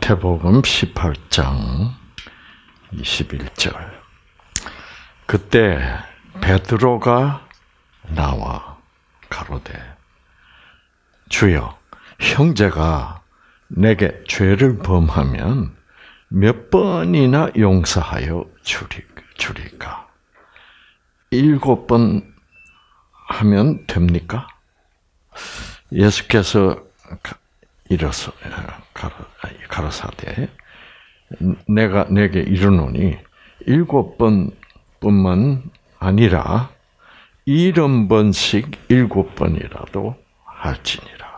마태복음 18장 21절. 그때 베드로가 나와 가로되 주여, 형제가 내게 죄를 범하면 몇 번이나 용서하여 주리까? 7번 하면 됩니까? 예수께서 이로써 가라사대 내가 내게 이르노니 7번뿐만 아니라 70번씩 7번이라도 할지니라.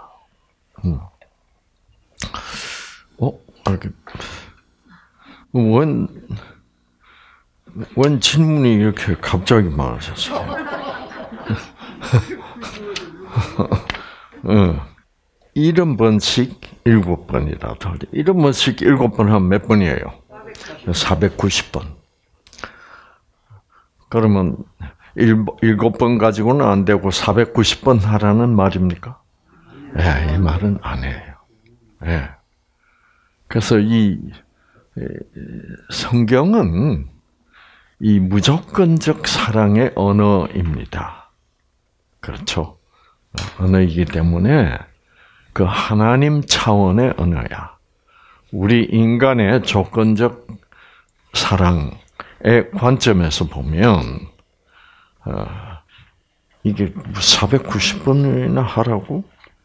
원 질문이 이렇게 갑자기 많으셨어요? 70번씩 7번이라도 70번씩 7번 하면 몇 번이에요? 490번. 그러면 7번 가지고는 안 되고 490번 하라는 말입니까? 이 말은 아니에요. 그래서 이 성경은 이 무조건적 사랑의 언어입니다. 그렇죠? 언어이기 때문에 그 하나님 차원의 언어야. 우리 인간의 조건적 사랑의 관점에서 보면 이게 490번이나 하라고?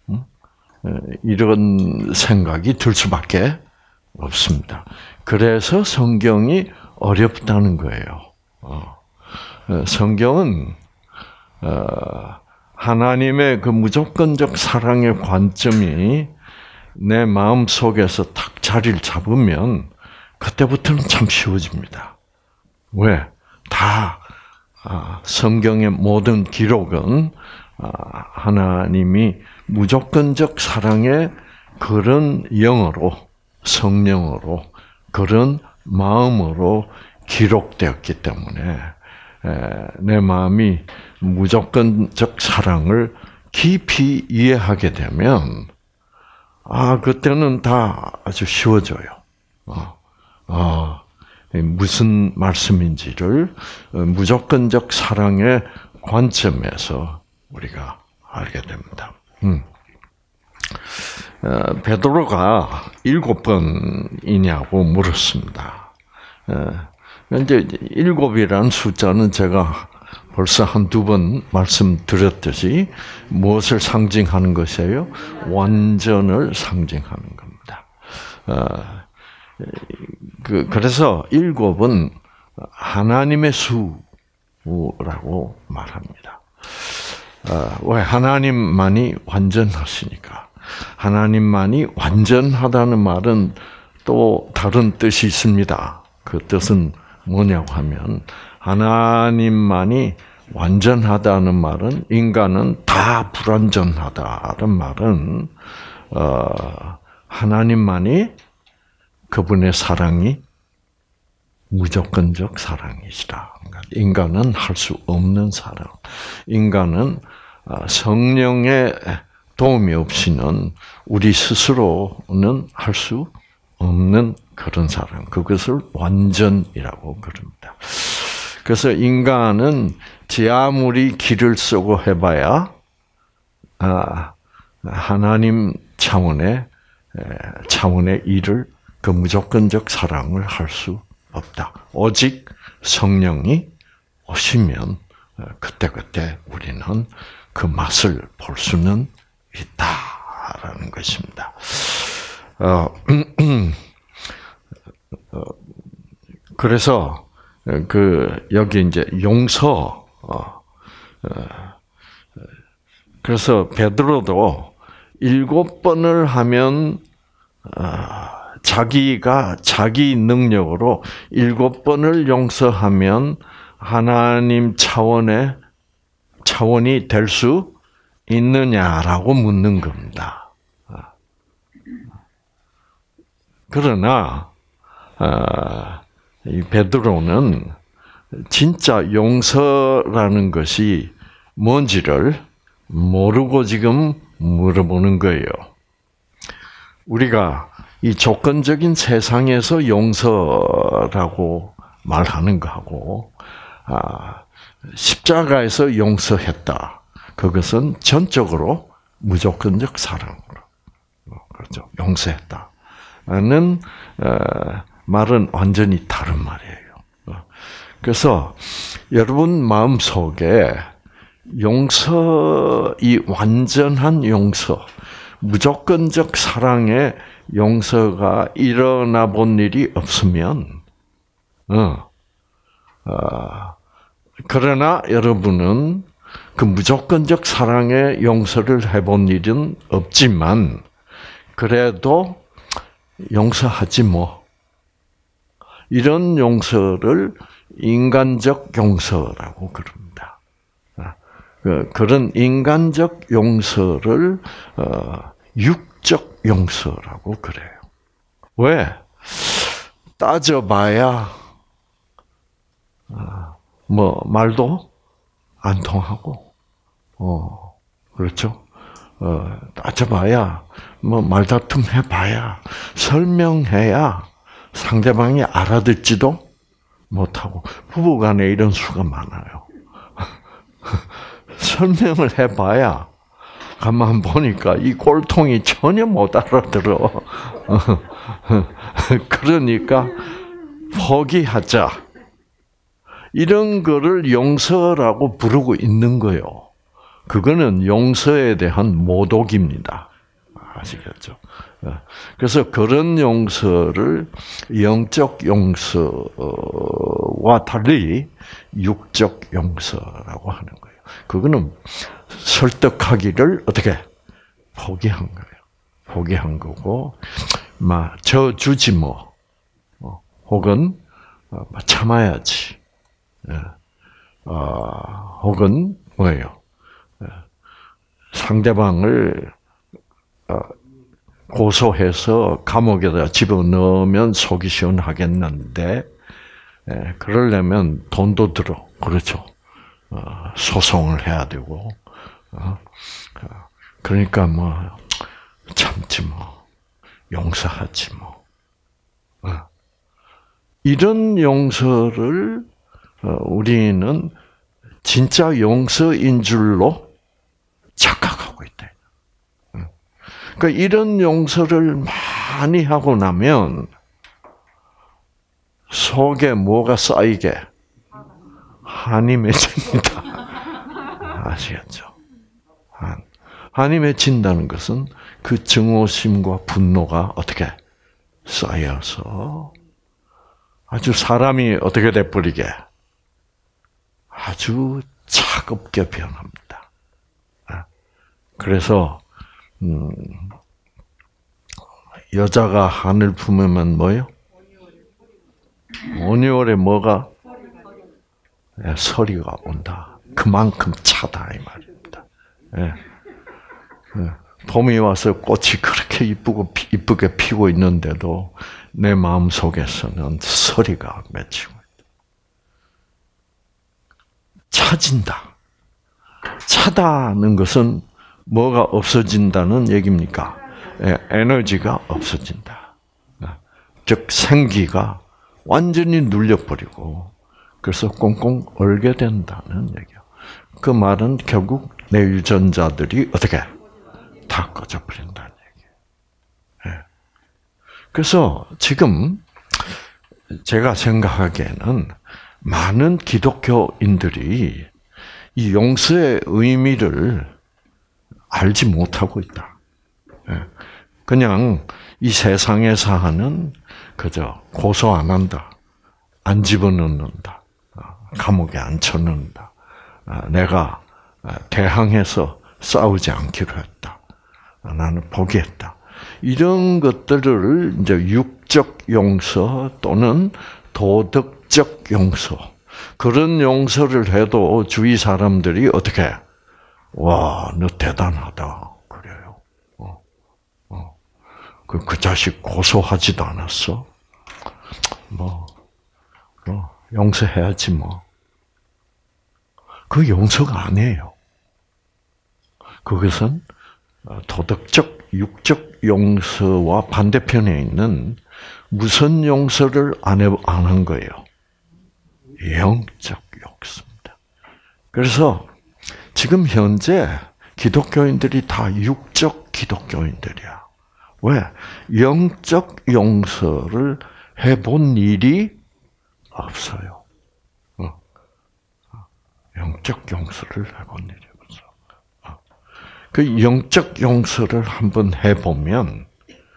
이런 생각이 들 수밖에 없습니다. 그래서 성경이 어렵다는 거예요. 성경은 하나님의 그 무조건적 사랑의 관점이 내 마음 속에서 탁 자리를 잡으면 그때부터는 참 쉬워집니다. 왜? 다 성경의 모든 기록은 하나님이 무조건적 사랑의 그런 영으로, 성령으로, 그런 마음으로 기록되었기 때문에 내 마음이 무조건적 사랑을 깊이 이해하게 되면 그때는 다 아주 쉬워져요. 무슨 말씀인지를 무조건적 사랑의 관점에서 우리가 알게 됩니다. 베드로가 7번이냐고 물었습니다. 이제 7이라는 숫자는 제가 벌써 한두 번 말씀드렸듯이 무엇을 상징하는 것이에요? 완전을 상징하는 겁니다. 그래서 7은 하나님의 수라고 말합니다. 왜? 하나님만이 완전하시니까. 하나님만이 완전하다는 말은 또 다른 뜻이 있습니다. 그 뜻은 뭐냐고 하면 하나님만이 완전하다는 말은 인간은 다 불완전하다는 말은 하나님만이 그분의 사랑이 무조건적 사랑이시라. 인간은 할 수 없는 사랑. 인간은 성령의 도움이 없이는 우리 스스로는 할 수 없는 그런 사랑. 그것을 완전이라고 그럽니다. 그래서 인간은 지 아무리 기를 쓰고 해봐야 하나님 차원의 일을 그 무조건적 사랑을 할 수 없다. 오직 성령이 오시면 그때 우리는 그 맛을 볼 수는 있다라는 것입니다. 그래서 여기 이제 용서. 그래서 베드로도 7번을 하면 자기가 자기 능력으로 7번을 용서하면 하나님 차원이 될 수 있느냐라고 묻는 겁니다. 그러나 이 베드로는 진짜 용서라는 것이 뭔지를 모르고 지금 물어보는 거예요. 우리가 이 조건적인 세상에서 용서라고 말하는 거하고, 십자가에서 용서했다. 그것은 전적으로 무조건적 사랑으로, 그렇죠. 용서했다는 말은 완전히 다른 말이에요. 그래서 여러분 마음 속에 이 완전한 용서, 무조건적 사랑의 용서가 일어나 본 일이 없으면, 그러나 여러분은 그 무조건적 사랑의 용서를 해본 일은 없지만, 그래도 용서하지 뭐. 이런 용서를 인간적 용서라고 그럽니다. 그런 인간적 용서를 육적 용서라고 그래요. 왜? 따져봐야 말도 안 통하고, 그렇죠? 따져봐야 말다툼 해봐야 설명해야 상대방이 알아듣지도 못하고, 부부간에 이런 수가 많아요. 설명을 해봐야 가만 보니까 이 꼴통이 전혀 못 알아들어. 그러니까 포기하자. 이런 거를 용서라고 부르고 있는 거요. 그거는 용서에 대한 모독입니다. 아시겠죠? 그래서 그런 용서를 영적 용서와 달리 육적 용서라고 하는 거예요. 그거는 설득하기를 어떻게 포기한 거예요. 포기한 거고, 저 주지 뭐, 혹은 참아야지, 혹은 뭐예요? 상대방을 고소해서 감옥에다 집어넣으면 속이 시원하겠는데, 그러려면 돈도 들어. 그렇죠. 소송을 해야 되고, 그러니까 참지 용서하지 이런 용서를 우리는 진짜 용서인 줄로 착각하고 있다. 그러니까 이런 용서를 많이 하고 나면 속에 뭐가 쌓이게? 한이 맺힙니다. 아시겠죠? 한이 맺힌다는 것은 그 증오심과 분노가 어떻게 쌓여서 아주 사람이 어떻게 돼버리게? 아주 차갑게 변합니다. 그래서 여자가 한을 품으면 뭐요? 온유월에 뭐가? 서리가 온다. 그만큼 차다 이 말입니다. 봄이 와서 꽃이 그렇게 이쁘게 피고 있는데도 내 마음 속에서는 서리가 맺히고 있다. 차진다. 차다는 것은 뭐가 없어진다는 얘기입니까? 에너지가 없어진다. 즉 생기가 완전히 눌려버리고 그래서 꽁꽁 얼게 된다는 얘기예요. 그 말은 결국 내 유전자들이 어떻게 다 꺼져버린다는 얘기예요. 그래서 지금 제가 생각하기에는 많은 기독교인들이 이 용서의 의미를 알지 못하고 있다. 그냥 이 세상에서 하는 그저 고소 안 한다, 안 집어넣는다, 감옥에 안 쳐넣는다, 내가 대항해서 싸우지 않기로 했다, 나는 포기했다. 이런 것들을 이제 육적 용서 또는 도덕적 용서, 그런 용서를 해도 주위 사람들이 어떻게, 와, 너 대단하다 그래요. 그 자식 고소하지도 않았어. 용서해야지 뭐. 그 용서가 아니에요. 그것은 도덕적 육적 용서와 반대편에 있는 무슨 용서를 안 한 거예요? 영적 용서입니다. 그래서 지금 현재 기독교인들이 다 육적 기독교인들이야. 왜? 영적 용서를 해본 일이 없어요. 영적 용서를 해본 일이 없어. 그 영적 용서를 한번 해보면,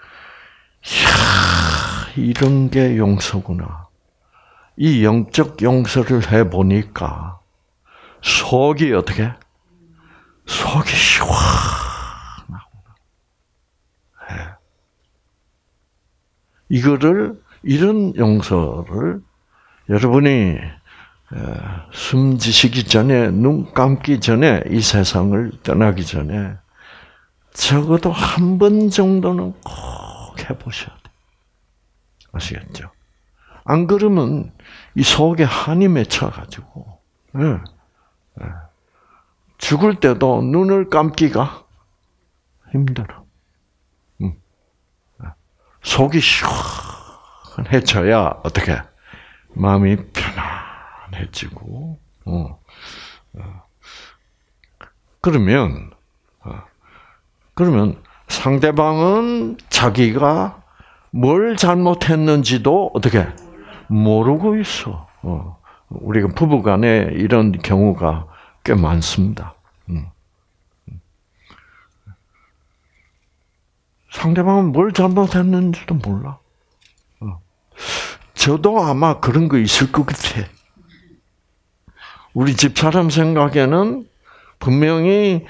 이야, 이런 게 용서구나. 이 영적 용서를 해보니까 속이 어떻게? 속이 시원하구나. 이런 용서를 여러분이 숨지시기 전에, 눈 감기 전에, 이 세상을 떠나기 전에 적어도 한 번 정도는 꼭 해보셔야 돼요. 아시겠죠? 안 그러면 이 속에 한이 맺혀가지고 죽을 때도 눈을 감기가 힘들어. 속이 시원해져야 어떻게 마음이 편안해지고 그러면 상대방은 자기가 뭘 잘못했는지도 어떻게 모르고 있어. 우리가 부부간에 이런 경우가 꽤 많습니다. 상대방은 뭘 잘못했는지도 몰라. 저도 아마 그런 거 있을 것 같아. 우리 집사람 생각에는 분명히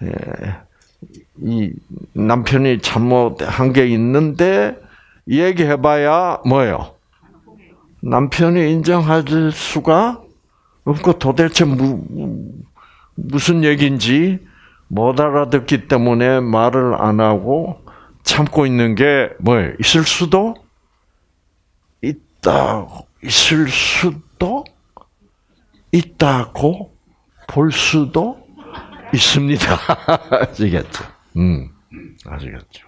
이 남편이 잘못한 게 있는데 얘기해봐야 뭐예요? 남편이 인정할 수가 없고 도대체 무슨 얘기인지 못 알아듣기 때문에 말을 안 하고 참고 있는 게 뭐예요? 있을 수도 있다고 볼 수도 있습니다. 아시겠죠? 아시겠죠?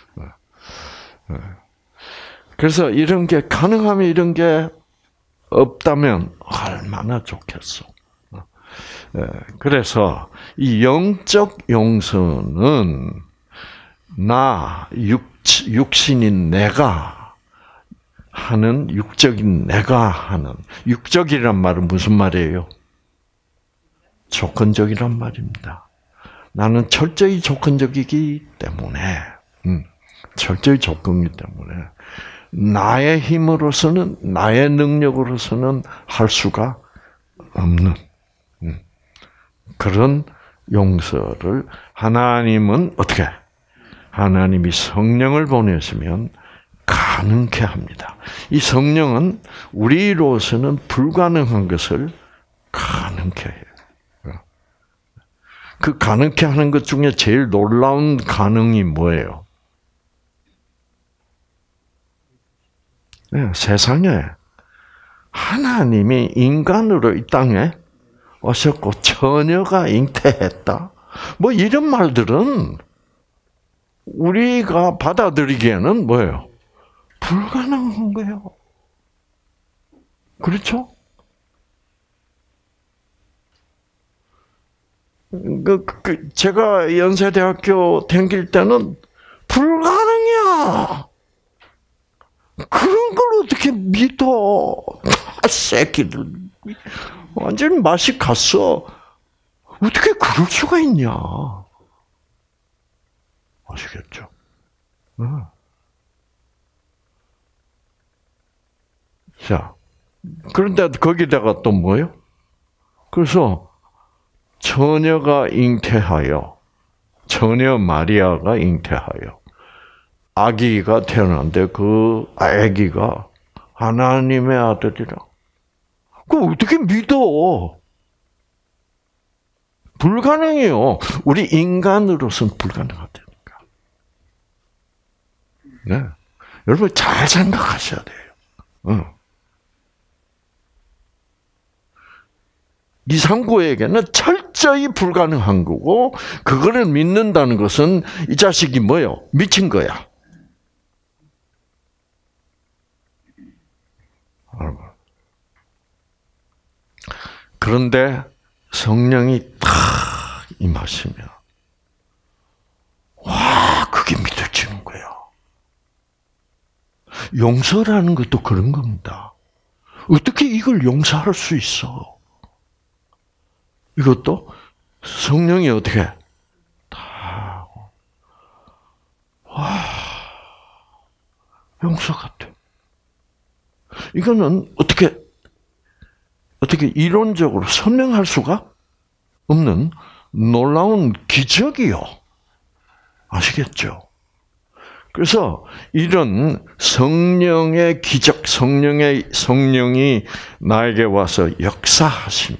그래서 이런 게 가능하면 이런 게 없다면 얼마나 좋겠어. 그래서 이 영적 용서는 육신인 내가 하는, 육적인 내가 하는, 육적이란 말은 무슨 말이에요? 조건적이란 말입니다. 나는 철저히 조건적이기 때문에, 철저히 조건이기 때문에 나의 힘으로서는, 나의 능력으로서는 할 수가 없는 그런 용서를 하나님은 어떻게? 하나님이 성령을 보내시면 가능케 합니다. 이 성령은 우리로서는 불가능한 것을 가능케 해요. 그 가능케 하는 것 중에 제일 놀라운 가능이 뭐예요? 네, 세상에 하나님이 인간으로 이 땅에 오셨고 처녀가 잉태했다. 뭐 이런 말들은 우리가 받아들이기에는 뭐예요? 불가능한 거예요. 그렇죠? 제가 연세대학교 다닐 때는 불가능이야. 그런 걸 어떻게 믿어? 새끼들. 완전히 맛이 갔어. 어떻게 그럴 수가 있냐? 아시겠죠? 자, 그런데 거기다가 또 뭐예요? 그래서 처녀가 잉태하여, 처녀 마리아가 잉태하여 아기가 태어났는데 그 아기가 하나님의 아들이라. 그거 어떻게 믿어? 불가능해요. 우리 인간으로서는 불가능하다니까. 네. 여러분 잘 생각하셔야 돼요. 이상구에게는 철저히 불가능한 거고, 그거를 믿는다는 것은 이 자식이 뭐요? 미친 거야. 그런데 성령이 탁 임하시면 와, 그게 믿어지는 거야. 용서라는 것도 그런 겁니다. 어떻게 이걸 용서할 수 있어? 이것도 성령이 어떻게 다 와, 용서가 돼. 이거는 어떻게 이론적으로 설명할 수가 없는 놀라운 기적이요. 아시겠죠? 그래서 이런 성령의 기적, 성령이 나에게 와서 역사하시면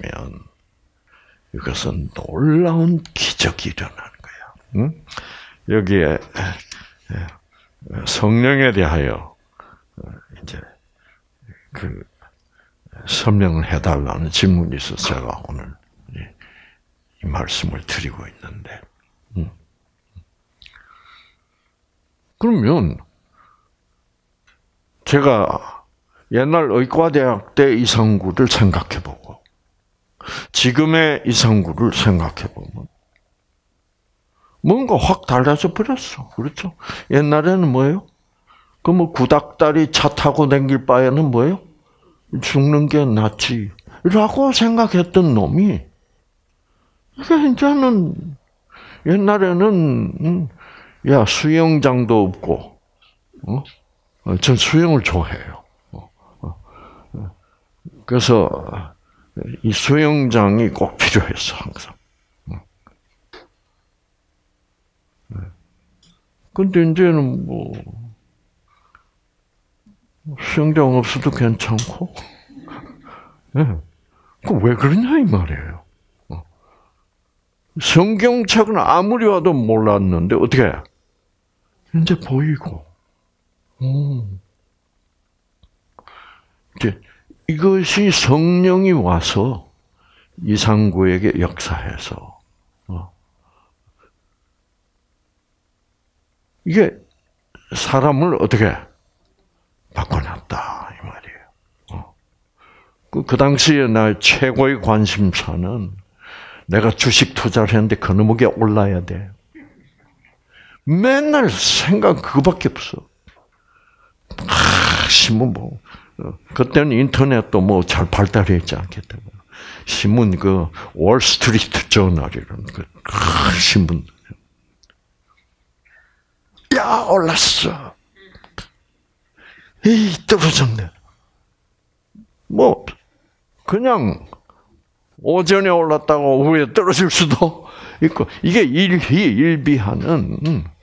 이것은 놀라운 기적이 일어나는 거야. 응? 여기에 성령에 대하여 이제 설명을 해달라는 질문이 있어서 제가 오늘 이 말씀을 드리고 있는데, 그러면 제가 옛날 의과대학 때 이상구를 생각해보고 지금의 이상구를 생각해보면 뭔가 확 달라져 버렸어. 그렇죠? 옛날에는 뭐예요? 그 뭐 구닥다리 차 타고 다닐 바에는 뭐예요? 죽는 게 낫지 라고 생각했던 놈이, 이게 이제는 옛날에는 야, 수영장도 없고, 전 수영을 좋아해요. 그래서 이 수영장이 꼭 필요했어, 항상. 근데 이제는 뭐 수영장 없어도 괜찮고, 왜 그러냐 이 말이에요. 성경책은 아무리 와도 몰랐는데 어떻게 해? 이제 보이고. 이제 이것이 성령이 와서 이상구에게 역사해서 이게 사람을 어떻게 바꿔놨다 이 말이에요. 그 당시에 나의 최고의 관심사는 내가 주식 투자를 했는데 그 놈에게 올라야 돼. 맨날 생각 그거밖에 없어. 신문 뭐 그때는 인터넷도 뭐 잘 발달했지 않기 때문에 신문 그 월스트리트 저널이라는 그 신문. 야 올랐어. 이 떨어졌네. 뭐 그냥 오전에 올랐다가 오후에 떨어질 수도 있고, 이게 일비하는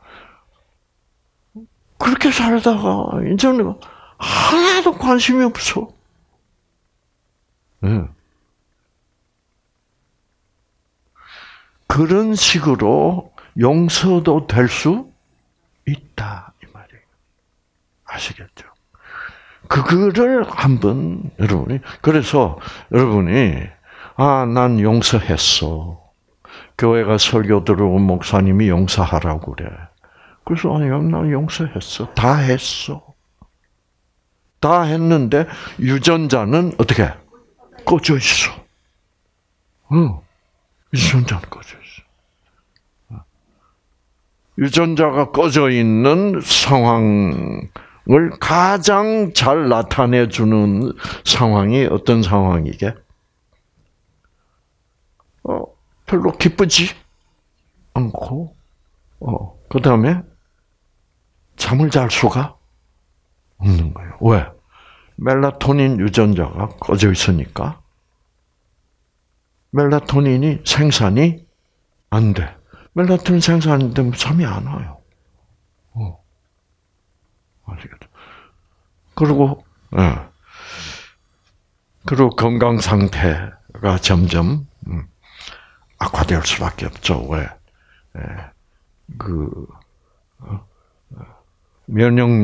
그렇게 살다가 이제는 하나도 관심이 없어. 그런 식으로 용서도 될 수 있다 이 말이에요. 아시겠죠? 그거를 한번 여러분이, 그래서 여러분이 난 용서했어. 교회가 설교 들어오고 목사님이 용서하라고 그래. 그래서 난 용서했어. 다 했어. 다 했는데 유전자는 어떻게 꺼져 있어. 유전자는 꺼져 있어. 유전자가 꺼져 있는 상황을 가장 잘 나타내 주는 상황이 어떤 상황이게? 별로 기쁘지 않고, 그 다음에 잠을 잘 수가 없는 거예요. 왜? 멜라토닌 유전자가 꺼져 있으니까 멜라토닌이 생산이 안 돼. 멜라토닌 생산 안 되면 잠이 안 와요. 아시겠죠? 그리고 건강 상태가 점점 악화될 수밖에 없죠. 왜?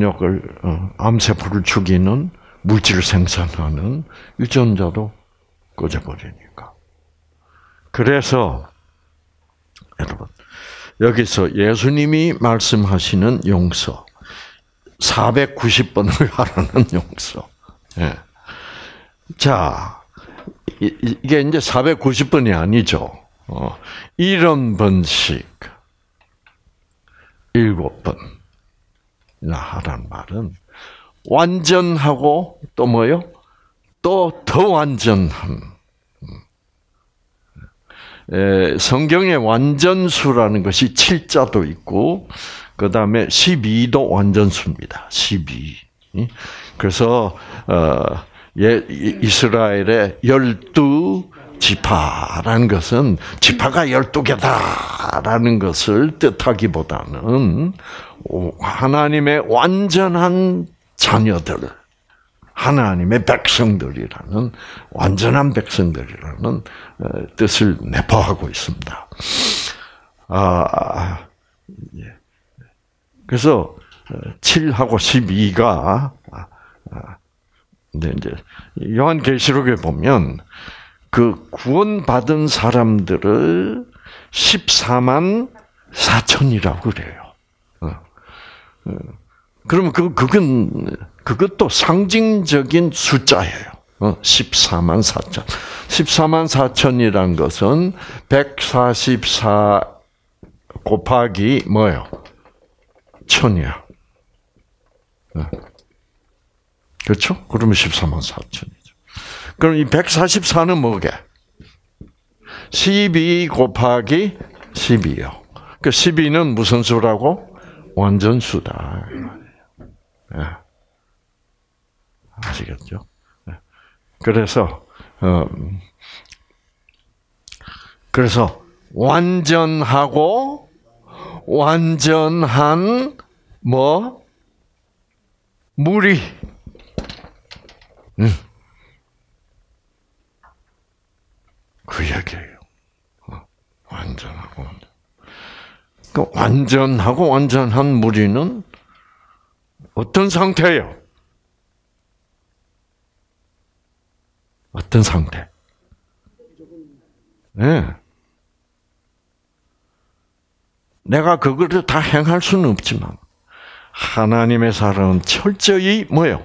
면역력을, 암세포를 죽이는 물질을 생산하는 유전자도 꺼져버리니까. 그래서 여러분 여기서 예수님이 말씀하시는 용서 490번을 하라는 용서. 예. 자, 이게 이제 490번이 아니죠. 70번씩 7번이나 하란 말은 완전하고 또 뭐요? 또 더 완전한. 성경에 완전수라는 것이 7자도 있고 그 다음에 12도 완전수입니다. 12. 그래서 이스라엘의 12지파라는 것은 지파가 12개다라는 것을 뜻하기보다는 하나님의 완전한 자녀들, 하나님의 백성들이라는 완전한 백성들이라는 뜻을 내포하고 있습니다. 그래서 7하고 12가 이제 요한계시록에 보면 그 구원받은 사람들을 14만 4천이라고 그래요. 그러면 그것도 상징적인 숫자예요. 14만 4천. 14만 4천이란 것은 144 곱하기 뭐예요? 1000이야. 그렇죠? 그러면 14만 4천이죠. 그럼 이 144는 뭐게? 12 곱하기 12요. 그 12는 무슨 수라고? 완전수다. 네. 아시겠죠? 네. 그래서 완전하고 완전한 무리. 그 얘기예요. 완전하고 완전하고 완전한 무리는 어떤 상태예요? 어떤 상태? 네. 내가 그거를 다 행할 수는 없지만 하나님의 사랑은 철저히 뭐예요?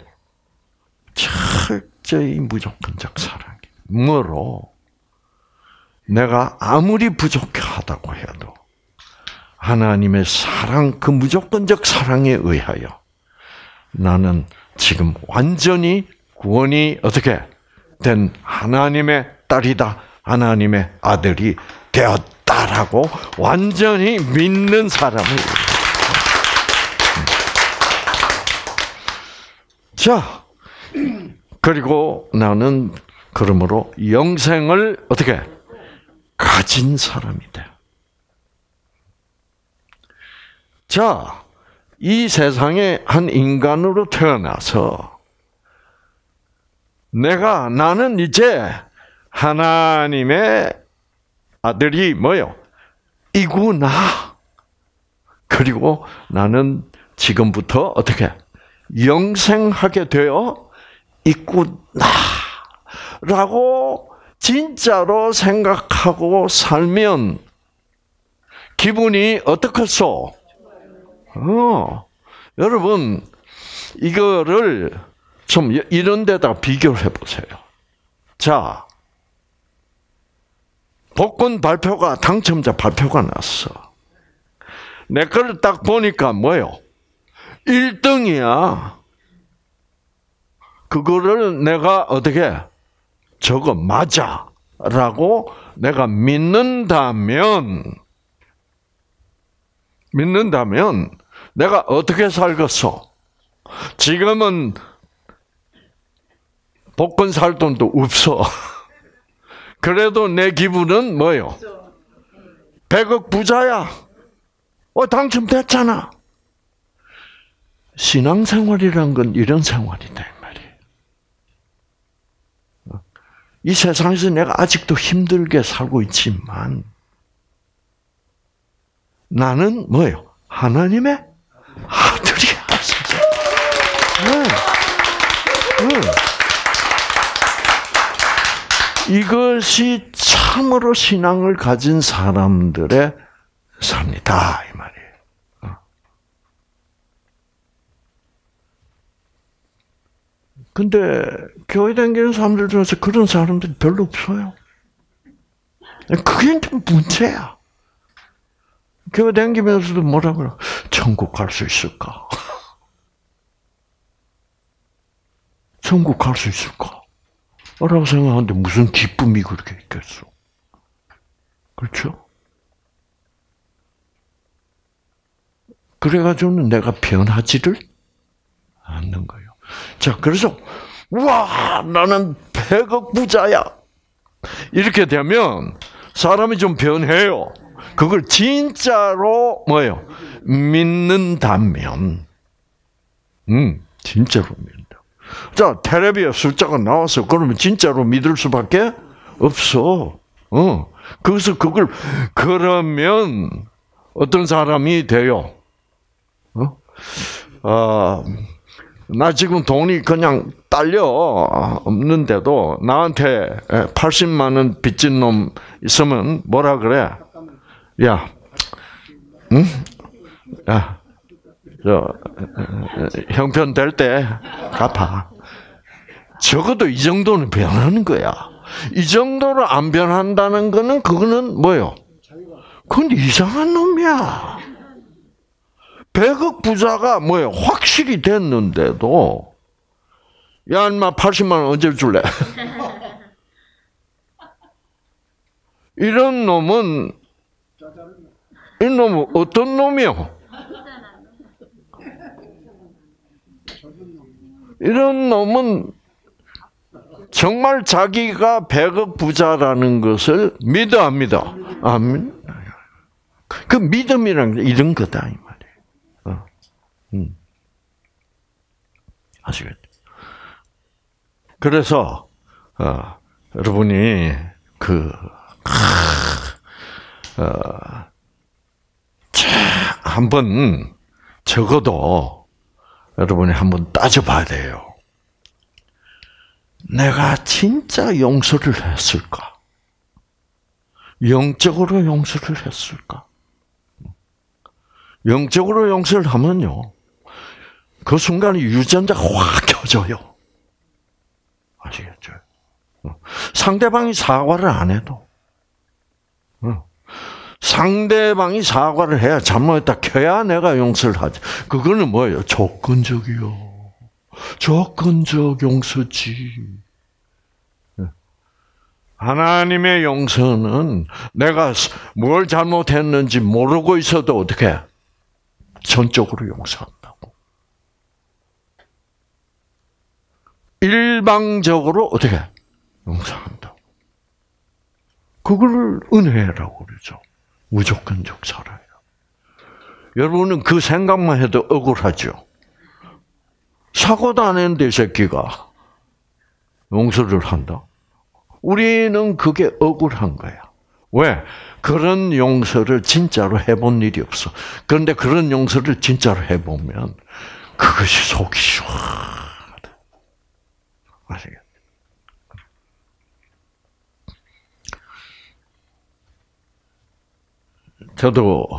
철저히 무조건적 사랑이. 뭐로? 내가 아무리 부족하다고 해도 하나님의 사랑, 그 무조건적 사랑에 의하여 나는 지금 완전히 구원이 어떻게 된 하나님의 딸이다, 하나님의 아들이 되었다라고 완전히 믿는 사람을. 자, 그리고 나는 그러므로 영생을 어떻게 가진 사람이 돼. 자, 이 세상에 한 인간으로 태어나서 나는 이제 하나님의 아들이 뭐요? 이구나. 그리고 나는 지금부터 어떻게 영생하게 되어 있구나라고 진짜로 생각하고 살면 기분이 어떻겠소? 여러분, 이거를 좀 이런 데다 비교를 해보세요. 자, 복권 발표가, 당첨자 발표가 났어. 내 거를 딱 보니까 뭐예요? 1등이야. 그거를 내가 어떻게, 저거 맞아 라고 내가 믿는다면 내가 어떻게 살겠어? 지금은 복권 살 돈도 없어. 그래도 내 기분은 뭐예요? 100억 부자야. 당첨됐잖아. 신앙생활이란 건 이런 생활이다, 이 말이에요. 이 세상에서 내가 아직도 힘들게 살고 있지만 나는 뭐예요? 하나님의 아들이야. 이것이 참으로 신앙을 가진 사람들의 삶이다 이 말이에요. 근데 교회 다니는 사람들 중에서 그런 사람들이 별로 없어요. 그게 좀 문제야. 교회 다니면서도 뭐라 그래? 천국 갈 수 있을까? 천국 갈 수 있을까? 라고 생각하는데 무슨 기쁨이 그렇게 있겠어? 그렇죠? 그래가지고는 내가 변하지를 않는 거예요. 자, 그래서 와, 나는 100억 부자야. 이렇게 되면 사람이 좀 변해요. 그걸 진짜로 뭐예요? 믿는다면, 진짜로 믿는다. 자, 텔레비에 숫자가 나와서 그러면 진짜로 믿을 수밖에 없어. 그래서 그걸 그러면 어떤 사람이 돼요? 나 지금 돈이 그냥 딸려 없는데도 나한테 80만 원 빚진 놈 있으면 뭐라 그래? 야, 응? 야, 형편 될 때 갚아. 적어도 이 정도는 변하는 거야. 이 정도로 안 변한다는 거는 그거는 뭐예요? 그건 이상한 놈이야. 100억 부자가 뭐예요? 확실히 됐는데도 야, 인마 80만 원 언제 줄래? 이런 놈은 어떤 놈이요? 이런 놈은 정말 자기가 100억 부자라는 것을 믿어 안 믿어? 안 믿어. 그 믿음이란 게 이런 거다 이 말이에요. 아시겠죠? 그래서 여러분이 한번 적어도 여러분이 한번 따져봐야 돼요. 내가 진짜 용서를 했을까? 영적으로 용서를 했을까? 영적으로 용서를 하면요, 그 순간에 유전자가 확 켜져요. 아시겠죠? 상대방이 사과를 안 해도, 상대방이 사과를 해야 잘못했다 켜야 내가 용서를 하지. 그거는 뭐예요? 조건적이요. 조건적 용서지. 하나님의 용서는 내가 뭘 잘못했는지 모르고 있어도 어떻게 전적으로 용서한다고. 일방적으로 어떻게 용서한다고. 그걸 은혜라고 그러죠. 무조건적 사랑이에요. 여러분은 그 생각만 해도 억울하죠. 사고도 안 했는데 이 새끼가 용서를 한다. 우리는 그게 억울한 거야. 왜? 그런 용서를 진짜로 해본 일이 없어. 그런데 그런 용서를 진짜로 해보면 그것이 속이 시원하다. 아시겠죠? 저도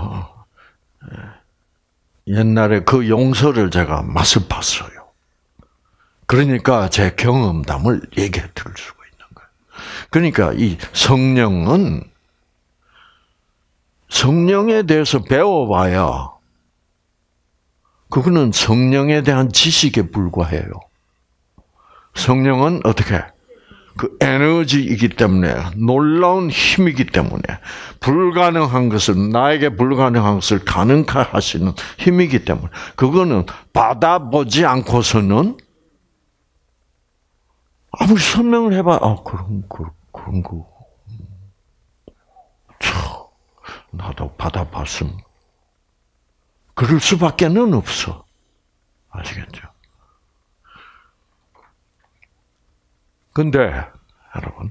옛날에 그 용서를 제가 맛을 봤어요. 그러니까 제 경험담을 얘기해 드릴 수가 있는 거예요. 그러니까 이 성령에 대해서 배워봐야 그거는 성령에 대한 지식에 불과해요. 성령은 어떻게? 그 에너지이기 때문에, 놀라운 힘이기 때문에, 불가능한 것을, 나에게 불가능한 것을 가능하게 하시는 힘이기 때문에, 그거는 받아보지 않고서는 아무리 설명을 해봐, 그런 거. 나도 받아봤음. 그럴 수밖에는 없어. 아시겠죠? 근데, 여러분,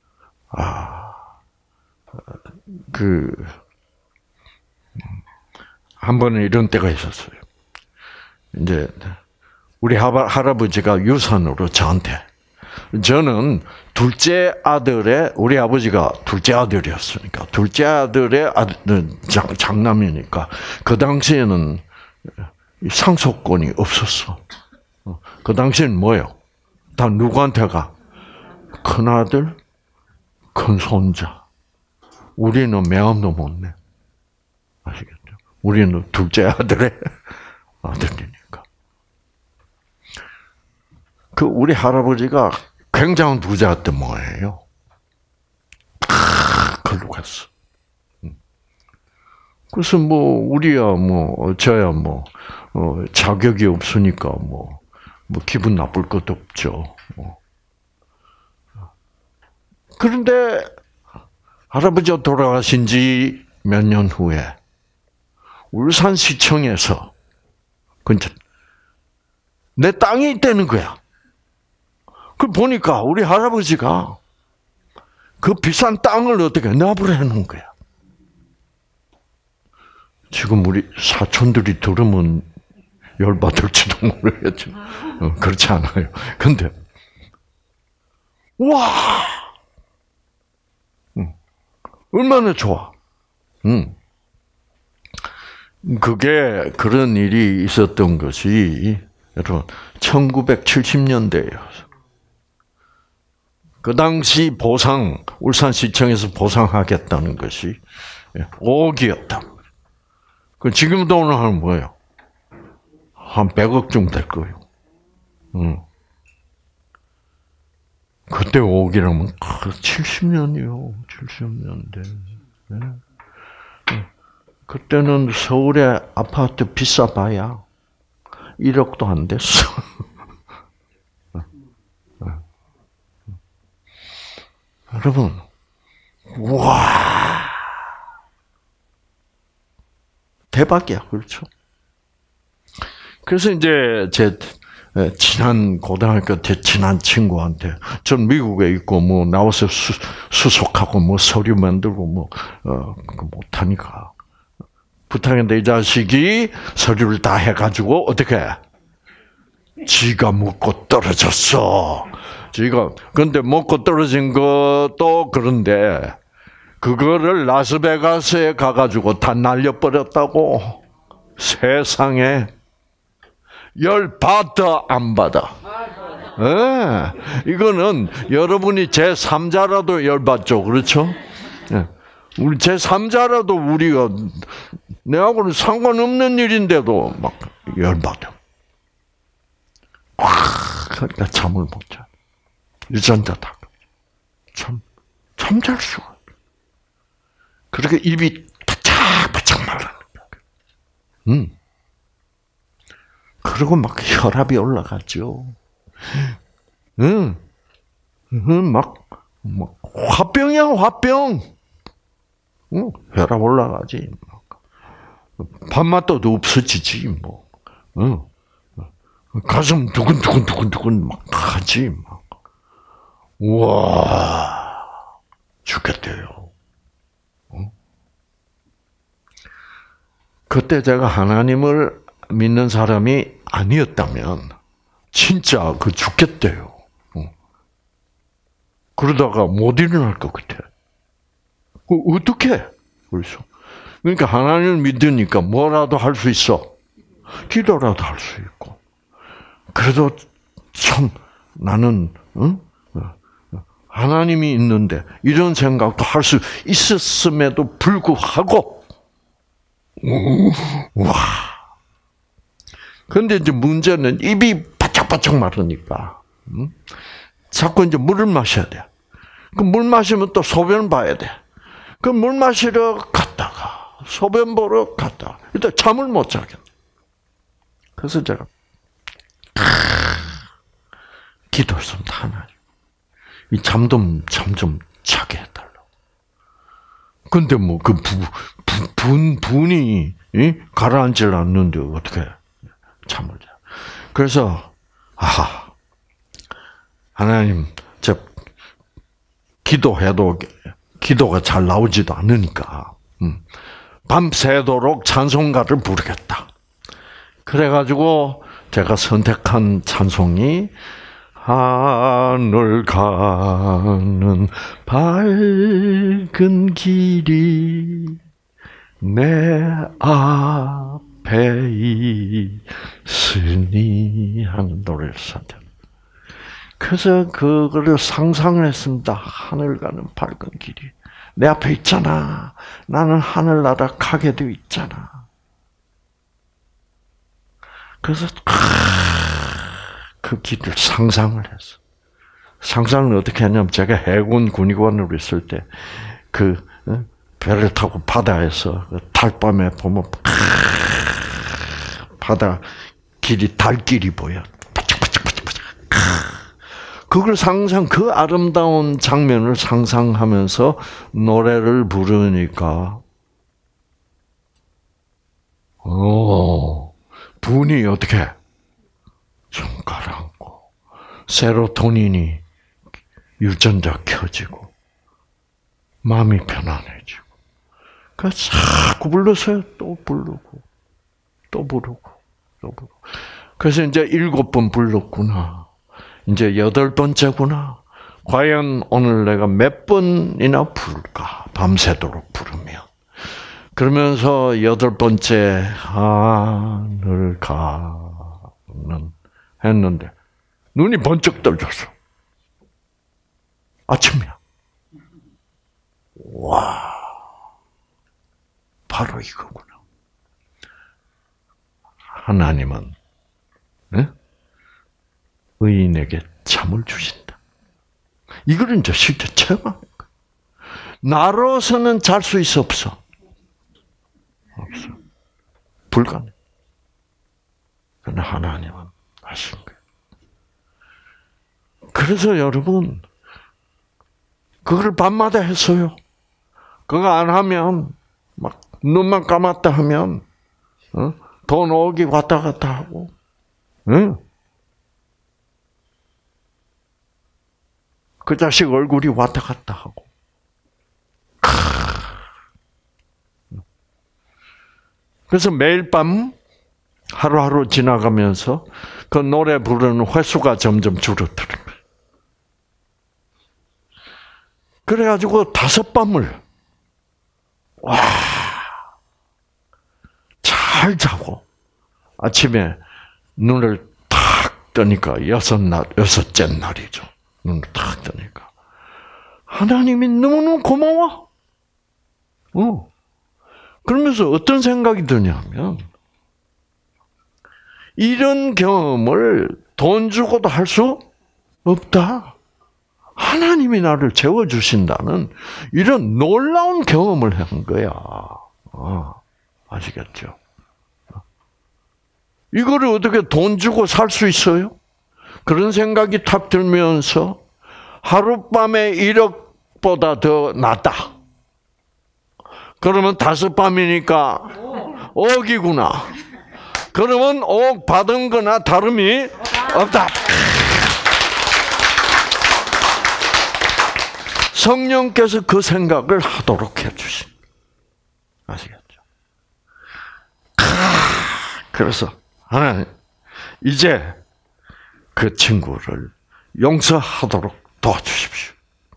한 번은 이런 때가 있었어요. 이제, 우리 할아버지가 유산으로 저한테 저는 둘째 아들의, 우리 아버지가 둘째 아들이었으니까, 둘째 아들의 장남이니까, 그 당시에는 상속권이 없었어. 그 당시에는 뭐예요? 다 누구한테 가? 큰아들, 큰손자. 우리는 매함도 못 내. 아시겠죠? 우리는 둘째 아들의 아들이니까. 그 우리 할아버지가 굉장한 부자였던 뭐예요? 글로 갔어. 그래서 뭐 우리야 뭐 저야 뭐 자격이 없으니까 뭐 기분 나쁠 것도 없죠. 그런데 할아버지가 돌아가신 지 몇 년 후에 울산시청에서 내 땅이 있다는 거야. 그 보니까 우리 할아버지가 그 비싼 땅을 어떻게 납을 해놓은 거야. 지금 우리 사촌들이 들으면 열받을지도 모르겠죠. 그렇지 않아요. 근데 와, 얼마나 좋아. 그게 그런 일이 있었던 것이 여러분 1970년대예요. 그 당시 보상, 울산시청에서 보상하겠다는 것이 5억이었다. 그 지금 돈으로 하면 뭐예요? 한 100억 정도 될 거예요. 그때 5억이라면 70년이요. 70년대. 네. 그때는 서울의 아파트 비싸봐야 1억도 안 됐어. 여러분, 와, 대박이야, 그렇죠? 그래서 이제 제 친한 고등학교 때 친한 친구한테 전 미국에 있고 뭐 나와서 수속하고 뭐 서류 만들고 못하니까 부탁했는데 이 자식이 서류를 다 해가지고 어떻게 지가 먹고 떨어졌어. 근데 먹고 떨어진 것도 그런데 그거를 라스베가스에 가가지고 다 날려버렸다고. 세상에. 열 받아 안 받아? 네. 이거는 여러분이 제3자라도 열 받죠. 그렇죠? 네. 우리 제3자라도 우리가 내하고는 상관없는 일인데도 막 열 받아. 그러니까 잠을 못 자. 유전자다. 참 잘 수가. 그렇게 입이 바짝바짝 말하는 거야. 그리고 막 혈압이 올라갔죠. 막 화병이야, 화병. 혈압 올라가지. 밥맛도 없어지지, 뭐. 가슴 두근두근 막 하지, 막. 우와, 죽겠대요. 그때 제가 하나님을 믿는 사람이 아니었다면 진짜 죽겠대요. 그러다가 못 일어날 것 같아. 어떻게? 그래서 그러니까 하나님을 믿으니까 뭐라도 할 수 있어. 기도라도 할 수 있고. 그래도 참 나는 하나님이 있는데 이런 생각도 할 수 있었음에도 불구하고 와. 근데 이제 문제는 입이 바짝바짝 마르니까 자꾸 이제 물을 마셔야 돼. 그 물 마시면 또 소변 봐야 돼. 그 물 마시러 갔다가 소변 보러 갔다가 일단 잠을 못 자겠네. 그래서 제가 기도했습니다. 하나님, 이 잠 좀 자게 해달라고. 근데 뭐 그 분이 가라앉질 않는데 어떻게 잠을 자? 그래서 하나님, 저 기도해도 기도가 잘 나오지도 않으니까 밤새도록 찬송가를 부르겠다. 그래가지고 제가 선택한 찬송이 하늘 가는 밝은 길이 내 앞에 있으니 하는 노래를 썼죠. 그래서 그거를 상상을 했습니다. 하늘 가는 밝은 길이 내 앞에 있잖아. 나는 하늘나라 가게 되어 있잖아. 그래서 그 길을 상상을 했어. 상상을 어떻게 하냐면 제가 해군 군의관으로 있을 때 그 배를 타고 바다에서 달밤에 보면 바다 길이 달길이 보여. 그걸 그 아름다운 장면을 상상하면서 노래를 부르니까, 분이 어떻게 좀 가라앉고, 세로토닌이 유전자 켜지고, 마음이 편안해지고, 그래서 자꾸 불러서요. 또 부르고, 또 부르고, 또 부르고. 그래서 이제 7번 불렀구나. 이제 8번째구나. 과연 오늘 내가 몇 번이나 부를까? 밤새도록 부르면. 그러면서 8번째 하늘 가는 했는데 눈이 번쩍 떠졌어. 아침이야. 와, 바로 이거구나. 하나님은 네? 의인에게 잠을 주신다. 이걸 이제 실제 체험하는 거야. 나로서는 잘 수 있어 없어? 없어. 불가능. 그러나 하나님은 하신 거예요. 그래서 여러분 그걸 밤마다 했어요. 그거 안 하면 막 눈만 감았다 하면 돈 오기 왔다 갔다 하고 그 자식 얼굴이 왔다 갔다 하고. 그래서 매일 밤 하루하루 지나가면서 그 노래 부르는 횟수가 점점 줄어드는 거예요. 그래가지고 5밤을 잘 자고 아침에 눈을 탁 뜨니까 6째 날이죠. 눈을 탁 뜨니까 하나님이 너무너무 고마워. 그러면서 어떤 생각이 드냐면 이런 경험을 돈 주고도 할 수 없다. 하나님이 나를 재워주신다는 이런 놀라운 경험을 한 거야. 아시겠죠? 이거를 어떻게 돈 주고 살 수 있어요? 그런 생각이 탁 들면서 하룻밤에 1억보다 더 낫다. 그러면 5밤이니까 5억이구나. 그러면 5억 받은 거나 다름이 없다. 성령께서 그 생각을 하도록 해주신. 아시겠죠? 그래서 하나님 이제 그 친구를 용서하도록 도와주십시오.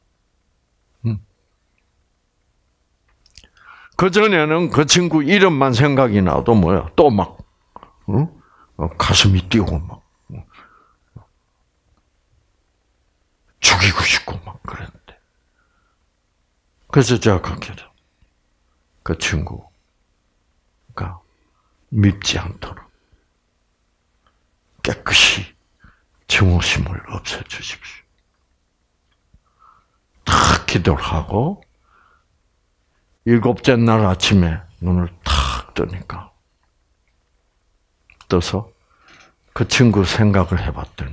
그전에는 그 친구 이름만 생각이 나도 뭐야, 또 막, 가슴이 뛰고 막, 죽이고 싶고 막 그랬는데. 그래서 제가 그 친구가 밉지 않도록 깨끗이 증오심을 없애주십시오. 탁 기도를 하고 7째 날 아침에 눈을 탁 뜨니까 떠서 그 친구 생각을 해봤더니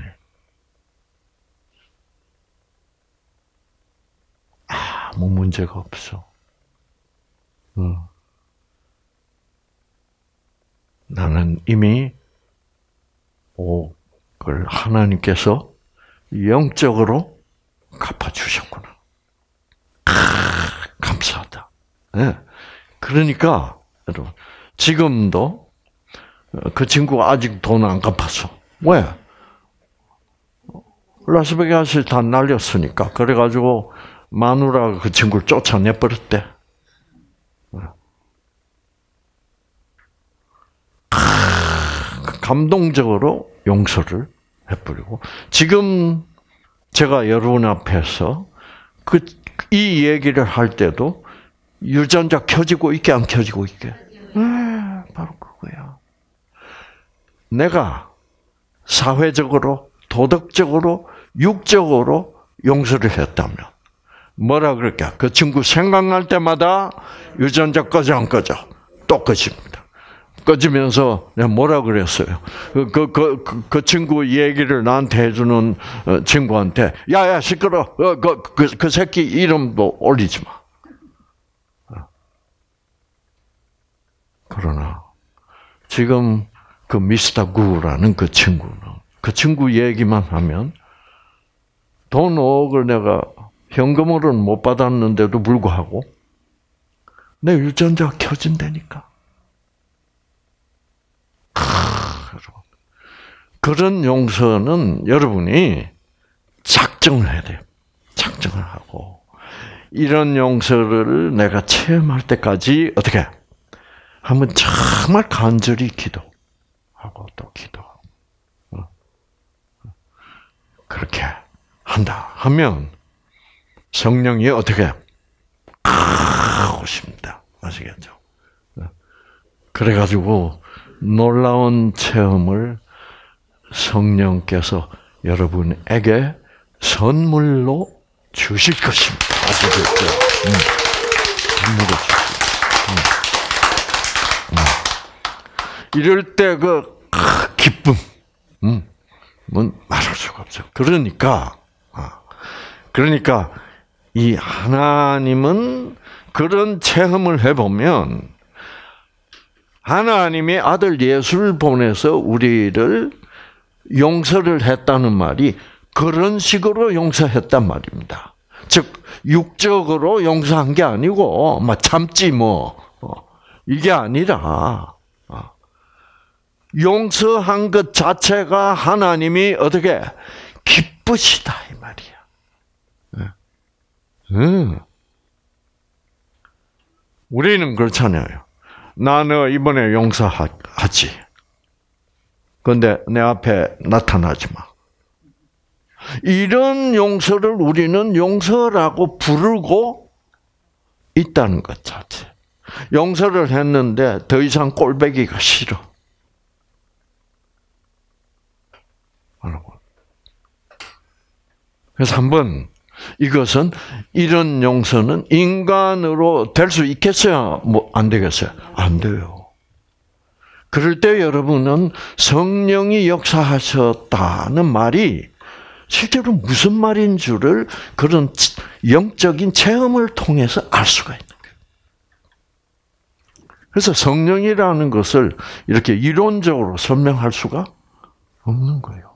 아무 문제가 없어. 나는 이미 5억을 하나님께서 영적으로 갚아주셨구나. 감사하다. 네. 그러니까 여러분 지금도 그 친구가 아직 돈 안 갚았어. 왜? 라스베가스에 다 날렸으니까. 그래가지고 마누라가 그 친구를 쫓아내버렸대. 감동적으로 용서를 해버리고, 지금 제가 여러분 앞에서 이 얘기를 할 때도 유전자 켜지고 있게 안 켜지고 있게? 바로 그거야. 내가 사회적으로, 도덕적으로, 육적으로 용서를 했다면 뭐라 그럴까? 그 친구 생각날 때마다 유전자 꺼져 안 꺼져? 또 꺼집니다. 꺼지면서 내가 뭐라 그랬어요? 그 친구 얘기를 나한테 해주는 친구한테, 야야 시끄러, 그 새끼 이름도 올리지 마. 그러나 지금 그 미스터 구라는 그 친구는, 그 친구 얘기만 하면 돈 5억을 내가 현금으로는 못 받았는데도 불구하고 내 유전자가 켜진다니까. 그런 용서는 여러분이 작정을 해야 돼요. 작정을 하고, 이런 용서를 내가 체험할 때까지 어떻게 한번 정말 간절히 기도하고 또 기도하고, 그렇게 한다 하면 성령이 어떻게 오십니다. 아시겠죠? 그래가지고 놀라운 체험을 성령께서 여러분에게 선물로 주실 것입니다. 아시겠죠? 선물로 주실. 이럴 때 그 기쁨, 말할 수가 없죠. 그러니까 이 하나님은 그런 체험을 해보면 하나님의 아들 예수를 보내서 우리를 용서를 했다는 말이 그런 식으로 용서했단 말입니다. 즉 육적으로 용서한 게 아니고 참지 이게 아니라 용서한 것 자체가 하나님이 어떻게 기쁘시다 이 말이야. 우리는 그렇잖아요. 나는 이번에 용서하지. 그런데 내 앞에 나타나지 마. 이런 용서를 우리는 용서라고 부르고 있다는 것 자체. 용서를 했는데 더 이상 꼴배기가 싫어. 그래서 한번 이것은 이런 용서는 인간으로 될 수 있겠어요? 안 되겠어요? 안 돼요. 그럴 때 여러분은 성령이 역사하셨다는 말이 실제로 무슨 말인 줄을 그런 영적인 체험을 통해서 알 수가 있는 거예요. 그래서 성령이라는 것을 이렇게 이론적으로 설명할 수가 없는 거예요.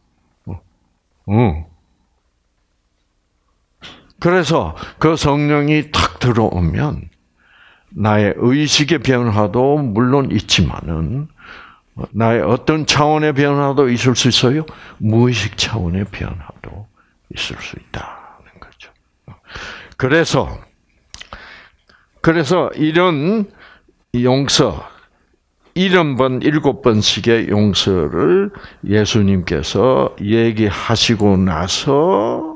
그래서 그 성령이 탁 들어오면 나의 의식의 변화도 물론 있지만은 나의 어떤 차원의 변화도 있을 수 있어요. 무의식 차원의 변화도 있을 수 있다는 거죠. 그래서 이런 용서, 70번, 7번씩의 용서를 예수님께서 얘기하시고 나서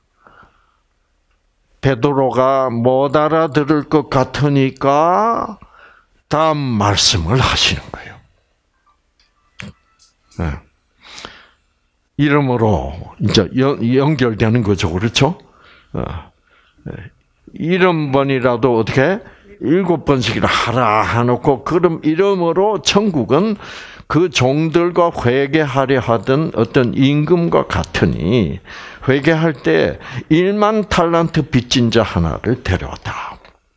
베드로가 못 알아들을 것 같으니까 다음 말씀을 하시는 거예요. 네. 이름으로 이제 연결되는 거죠, 그렇죠? 70번이라도 어떻게 7번씩이나 하라 해놓고 그럼 이름으로 천국은 그 종들과 회개하려 하던 어떤 임금과 같으니 회개할 때 1만 탈란트 빚진 자 하나를 데려왔다.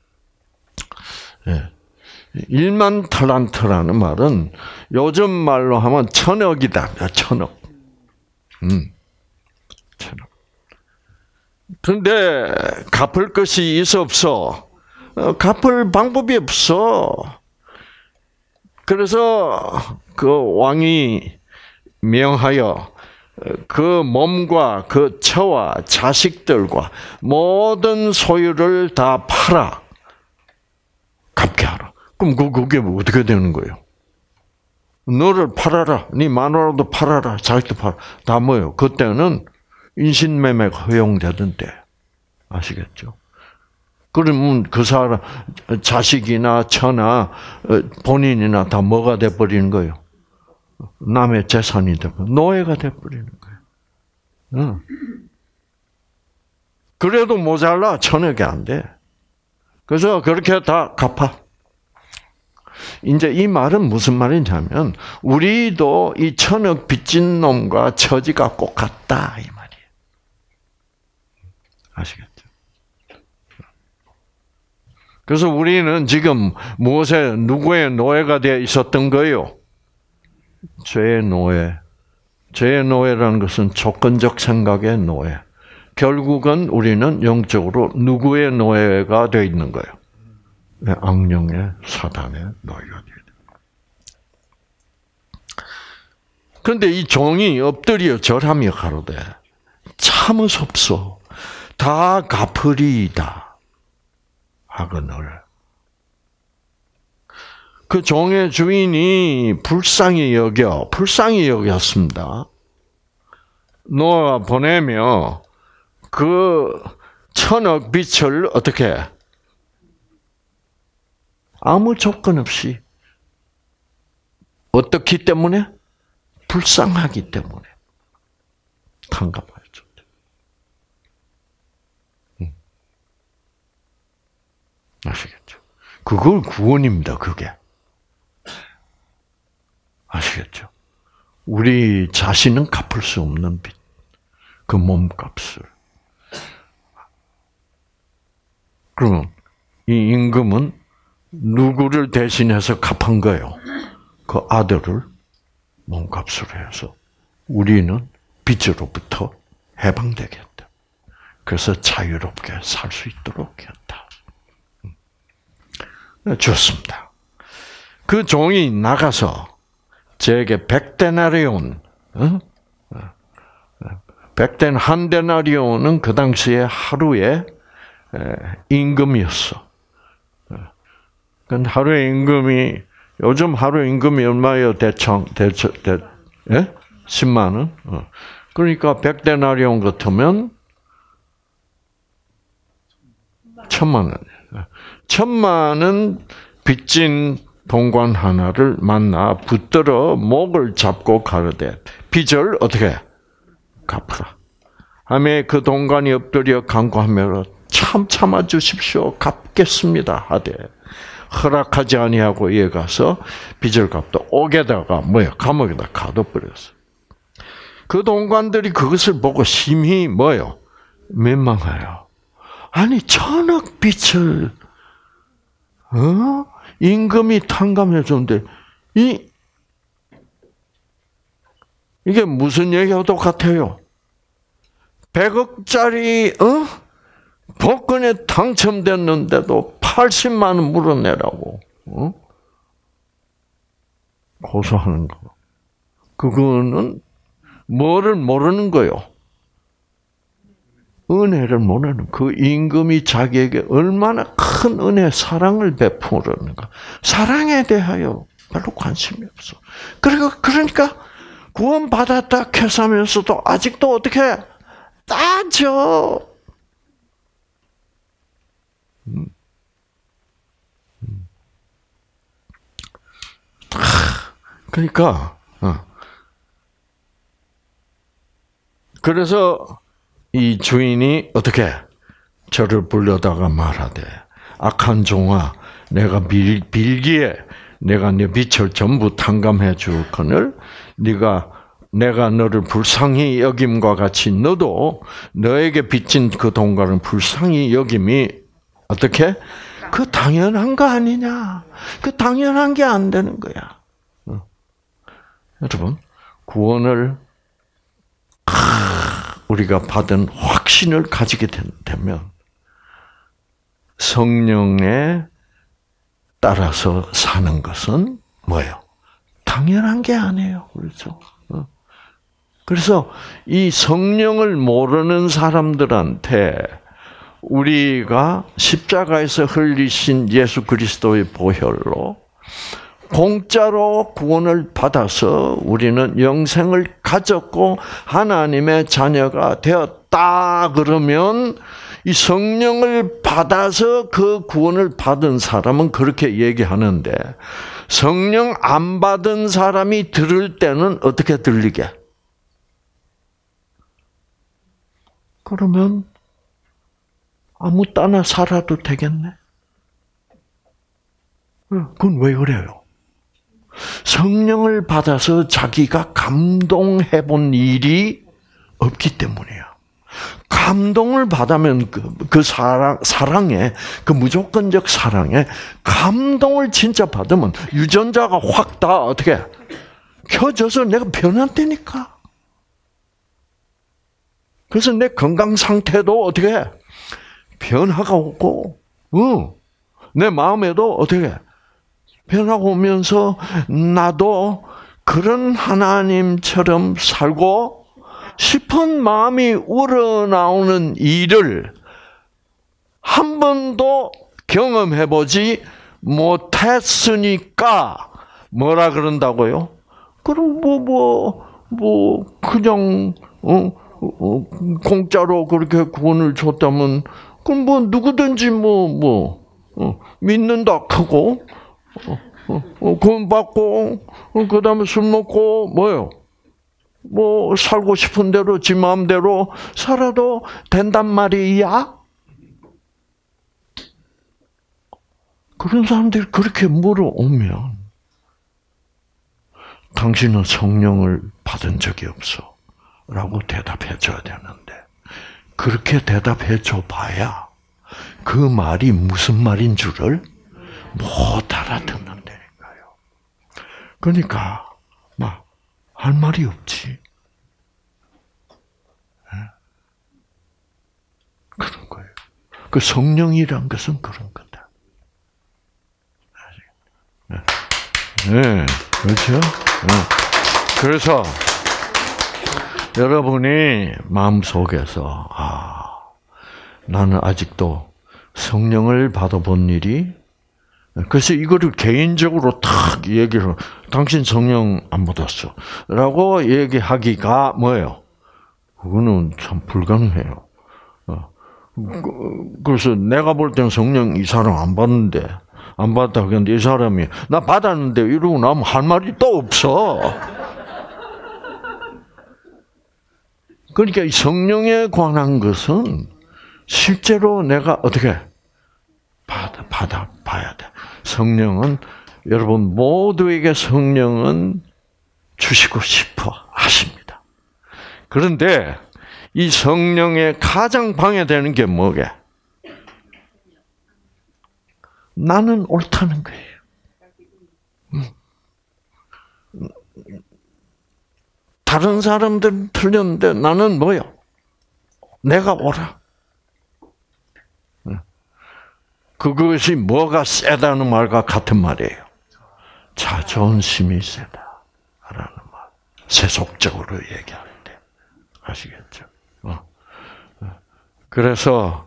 1만 탈란트라는 말은 요즘 말로 하면 1000억이다. 1000억. 1000억. 그런데 갚을 것이 있어 없어? 갚을 방법이 없어. 그래서 그 왕이 명하여 그 몸과 그 처와 자식들과 모든 소유를 다 팔아 갚게 하라. 그럼 그게 어떻게 되는 거예요? 너를 팔아라. 네 마누라도 팔아라. 자식도 팔아. 다 뭐예요? 그때는 인신매매가 허용되던데. 아시겠죠? 그러면 그 사람 자식이나 처나 본인이나 다 뭐가 돼버리는 거예요? 남의 재산이 되고 노예가 돼버리는 거예요. 응. 그래도 모자라. 1,000억이 안 돼. 그래서 그렇게 다 갚아. 이제 이 말은 무슨 말이냐면 우리도 이 1,000억 빚진 놈과 처지가 꼭 같다 이 말이에요. 아시겠죠? 그래서 우리는 지금 무엇에 누구의 노예가 되어 있었던 거예요? 죄의 노예. 죄의 노예라는 것은 조건적 생각의 노예. 결국은 우리는 영적으로 누구의 노예가 되어 있는 거예요? 악령의 사단의 노예가 되어야 돼요. 그런데 이 종이 엎드려 절하며 가로되 참으소서 다 갚으리이다 하거늘. 그 종의 주인이 불쌍히 여겼습니다. 놓아 보내며 그 1,000억 빚을 어떻게 아무 조건 없이 어떻기 때문에 불쌍하기 때문에 탕감하였죠. 아시겠죠? 그걸 구원입니다. 그게 아시겠죠? 우리 자신은 갚을 수 없는 빚, 그 몸값을. 그러면 이 임금은 누구를 대신해서 갚은 거예요? 그 아들을 몸값으로 해서 우리는 빚으로부터 해방되겠다. 그래서 자유롭게 살 수 있도록 했다. 좋습니다. 그 종이 나가서 제게 100데나리온, 한 데나리온은 그 당시에 하루의 임금이었어. 하루의 임금이 요즘 하루 임금이 얼마예요? 대충 10만 원. 그러니까 100데나리온 같으면 1,000만 원. 1,000만 원 빚진 동관 하나를 만나 붙들어 목을 잡고 가르되 빚을 어떻게 갚으라. 하며 그 동관이 엎드려 간구하며 참아 주십시오. 갚겠습니다 하되 허락하지 아니하고 이에 가서 빚을 갚다 옥에다가 감옥에다 가둬버렸어. 그 동관들이 그것을 보고 심히 민망하여. 아니 1,000억 빚을 임금이 탕감해 줬는데 이게 무슨 얘기하고 똑같아요? 100억짜리 복권에 당첨됐는데도 80만 원 물어내라고 고소하는 거. 그거는 뭐를 모르는 거요? 은혜를 모르는 그 임금이 자기에게 얼마나 큰 은혜, 사랑을 베푸는가. 사랑에 대하여 별로 관심이 없어. 그러니까 구원받았다 캐서면서도 아직도 어떻게 따져. 그러니까 그래서 이 주인이 어떻게 저를 불러다가 말하되 악한 종아 내가 빌기에 내가 네 빚을 전부 탕감해 주거늘 내가 너를 불쌍히 여김과 같이 너도 너에게 빚진 그 동관을 불쌍히 여김이 어떻게? 그 당연한 거 아니냐? 그 당연한 게 안 되는 거야. 여러분 구원을 우리가 받은 확신을 가지게 되면 성령에 따라서 사는 것은 뭐예요? 당연한 게 아니에요. 그렇죠? 그래서 이 성령을 모르는 사람들한테 우리가 십자가에서 흘리신 예수 그리스도의 보혈로 공짜로 구원을 받아서 우리는 영생을 가졌고 하나님의 자녀가 되었다 그러면 이 성령을 받아서 그 구원을 받은 사람은 그렇게 얘기하는데 성령 안 받은 사람이 들을 때는 어떻게 들리게? 그러면 아무 때나 살아도 되겠네? 그건 왜 그래요? 성령을 받아서 자기가 감동해 본 일이 없기 때문이야. 감동을 받으면 그 사랑에, 그 무조건적 사랑에 감동을 진짜 받으면 유전자가 확 다 어떻게 켜져서 내가 변한다니까. 그래서 내 건강 상태도 어떻게 변화가 오고, 내 마음에도 어떻게 변화가 오면서 나도 그런 하나님처럼 살고 싶은 마음이 우러나오는 일을 한 번도 경험해보지 못했으니까 뭐라 그런다고요? 그럼 그냥 공짜로 그렇게 구원을 줬다면 그럼 누구든지 믿는다 하고 구원 받고 그다음에 술 먹고 살고 싶은 대로 지 마음대로 살아도 된단 말이야? 그런 사람들이 그렇게 물어오면 당신은 성령을 받은 적이 없어 라고 대답해 줘야 되는데 그렇게 대답해 줘 봐야 그 말이 무슨 말인 줄을 못 알아듣는다니까요. 그러니까 할 말이 없지. 그런 거예요. 그 성령이란 것은 그런 거다. 네, 그렇죠. 그래서 여러분이 마음 속에서 나는 아직도 성령을 받아본 일이 그래서 이거를 개인적으로 탁 얘기를 당신 성령 안 받았어 라고 얘기하기가 뭐예요? 그거는 참 불가능해요. 그래서 내가 볼 땐 성령 이 사람 안 받는데 안 받았다 그랬는데 이 사람이 나 받았는데 이러고 나면 할 말이 또 없어. 그러니까 이 성령에 관한 것은 실제로 내가 어떻게 받아봐야 돼. 성령은 여러분 모두에게 성령은 주시고 싶어 하십니다. 그런데 이 성령에 가장 방해되는 게 뭐게? 나는 옳다는 거예요. 다른 사람들은 틀렸는데 나는 뭐요? 내가 옳아. 그것이 뭐가 세다는 말과 같은 말이에요. 자존심이 세다라는 말. 세속적으로 얘기할 때. 아시겠죠? 그래서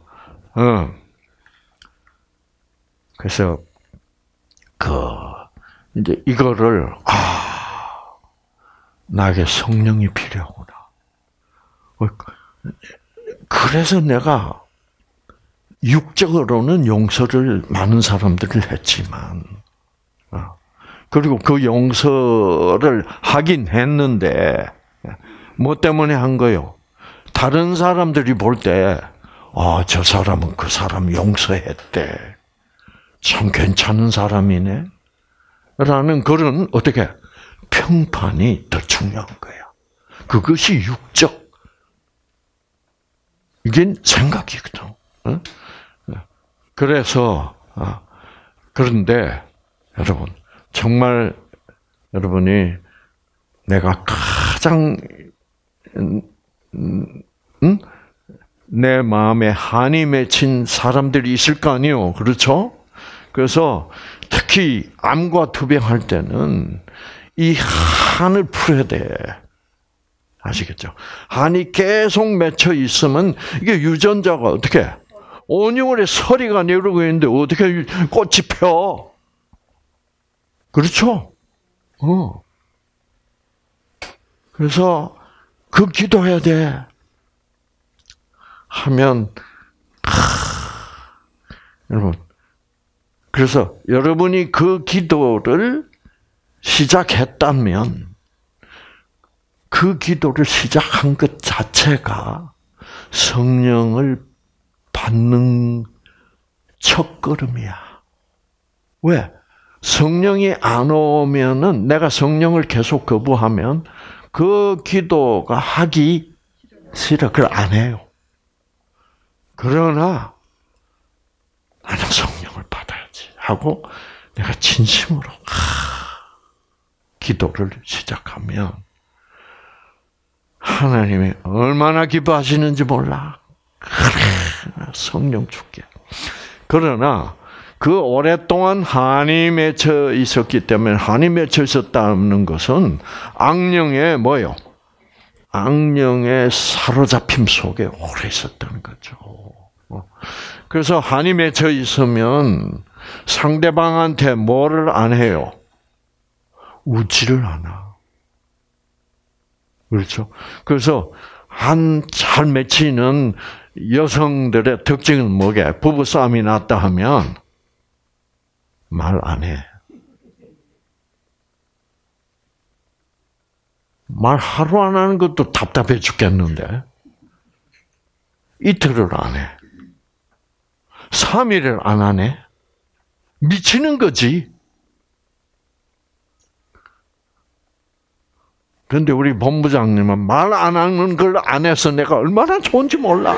이제 이거를 나에게 성령이 필요하구나. 그래서 내가 육적으로는 용서를 많은 사람들을 했지만, 그리고 그 용서를 하긴 했는데, 뭐 때문에 한 거요? 다른 사람들이 볼 때, 저 사람은 그 사람 용서했대. 참 괜찮은 사람이네. 라는 그런, 어떻게, 평판이 더 중요한 거야. 그것이 육적. 이게 생각이거든. 그래서 그런데 여러분 정말 여러분이 내가 가장 내 마음에 한이 맺힌 사람들이 있을 거 아니에요, 그렇죠? 그래서 특히 암과 투병할 때는 이 한을 풀어야 돼. 아시겠죠? 한이 계속 맺혀 있으면 이게 유전자가 어떻게 온유월에 서리가 내려오고 있는데 어떻게 꽃이 펴? 그렇죠? 그래서 그 기도해야 돼. 하면 여러분, 그래서 여러분이 그 기도를 시작했다면 그 기도를 시작한 것 자체가 성령을 받는 첫걸음이야. 왜? 성령이 안 오면은 내가 성령을 계속 거부하면 그 기도가 하기 싫어. 그걸 안 해요. 그러나 나는 성령을 받아야지 하고 내가 진심으로 기도를 시작하면 하나님이 얼마나 기뻐하시는지 몰라. 성령 줄게. 그러나 그 오랫동안 한이 맺혀 있었기 때문에 한이 맺혀 있었다는 것은 악령의 뭐요? 악령의 사로잡힘 속에 오래 있었다는 거죠. 그래서 한이 맺혀 있으면 상대방한테 뭐를 안 해요? 웃지를 않아. 그렇죠? 그래서 한 잘 맺히는 여성들의 특징은 뭐게? 부부싸움이 났다 하면 말 안 해. 말 하루 안 하는 것도 답답해 죽겠는데 이틀을 안 해. 3일을 안 하네. 미치는 거지. 그런데 우리 본부장님은 말 안 하는 걸 안 해서 내가 얼마나 좋은지 몰라.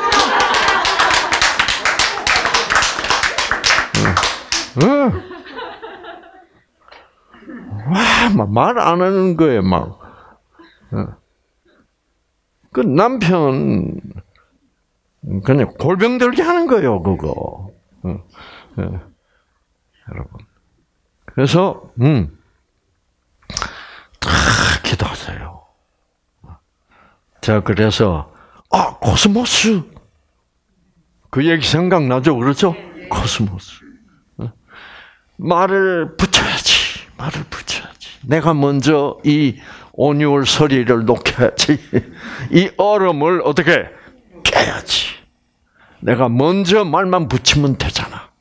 와, 말 안 하는 거에 막. 그 남편 그냥 골병 들게 하는 거예요, 그거. 여러분. 그래서 기도하세요. 자, 그래서 코스모스 그 얘기 생각나죠, 그렇죠? 코스모스. 말을 붙여야지. 말을 붙여야지. 내가 먼저 이 온유월 서리를 녹여야지. 이 얼음을 어떻게 깨야지. 내가 먼저 말만 붙이면 되잖아.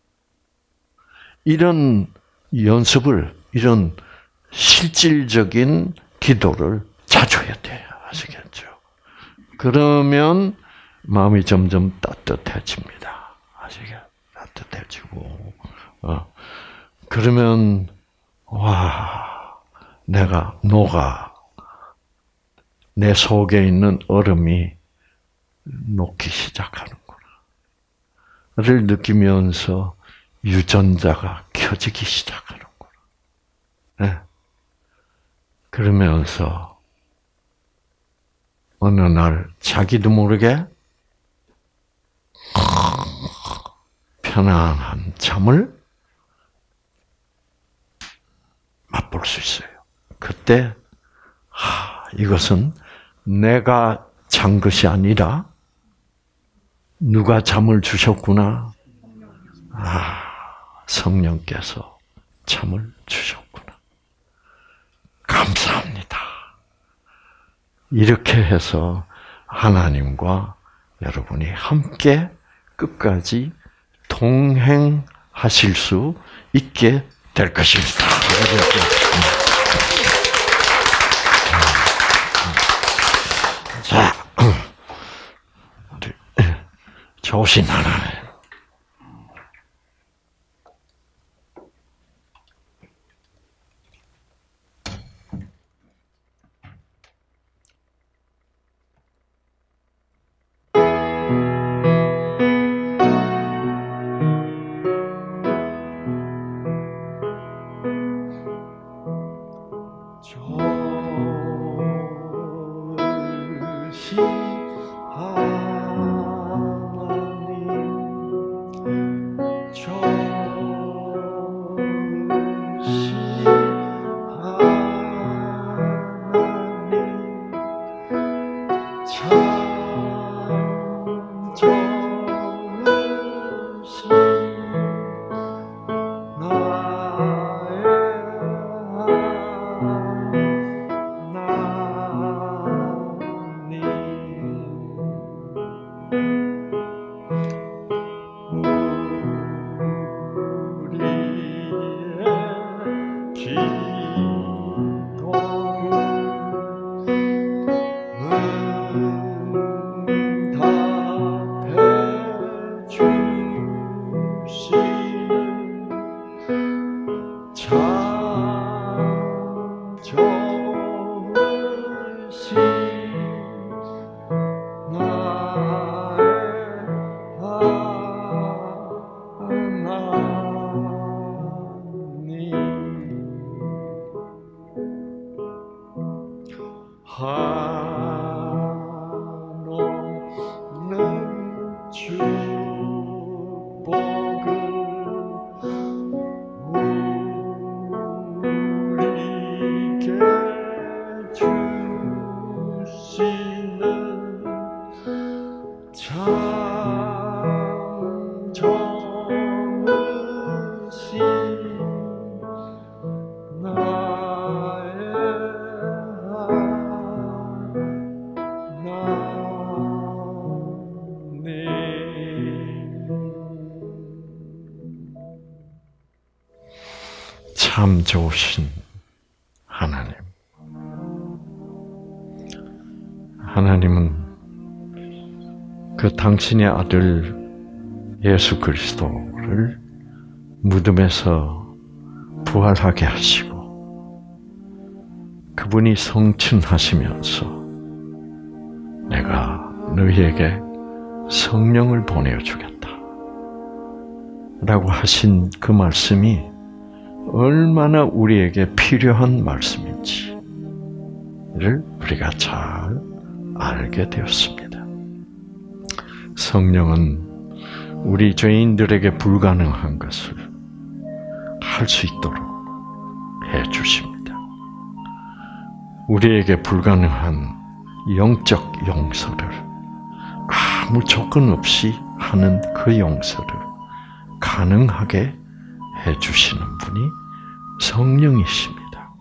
이런 연습을, 이런 실질적인 기도를 자주 해야 돼요. 아시겠죠? 그러면 마음이 점점 따뜻해집니다. 아시겠죠? 따뜻해지고, 그러면, 내가 녹아. 내 속에 있는 얼음이 녹기 시작하는구나. 를 느끼면서 유전자가 켜지기 시작하는구나. 네. 그러면서 어느 날 자기도 모르게 편안한 잠을 맛볼 수 있어요. 그때 이것은 내가 잔 것이 아니라 누가 잠을 주셨구나. 성령께서 잠을 주셨구나. 감사합니다. 이렇게 해서 하나님과 여러분이 함께 끝까지 동행하실 수 있게 될 것입니다. 자, 조신 하나님. 조신 하나님 참 좋으신 하나님. 하나님은 그 당신의 아들 예수 그리스도를 무덤에서 부활하게 하시고 그분이 성춘하시면서 내가 너희에게 성령을 보내주겠다 라고 하신 그 말씀이 얼마나 우리에게 필요한 말씀인지를 우리가 잘 알게 되었습니다. 성령은 우리 죄인들에게 불가능한 것을 할 수 있도록 해 주십니다. 우리에게 불가능한 영적 용서를 아무 조건 없이 하는 그 용서를 가능하게 해 주시는 분이 성령이십니다.